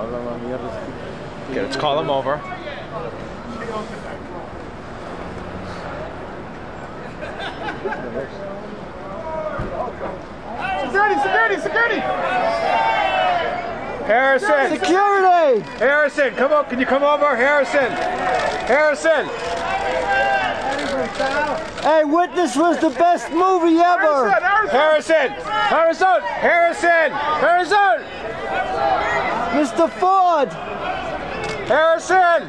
Okay, let's call him over. Security! Harrison! Security! Harrison, come on, can you come over? Harrison! Hey, Witness was the best movie ever! Harrison! Mr. Ford! Harrison!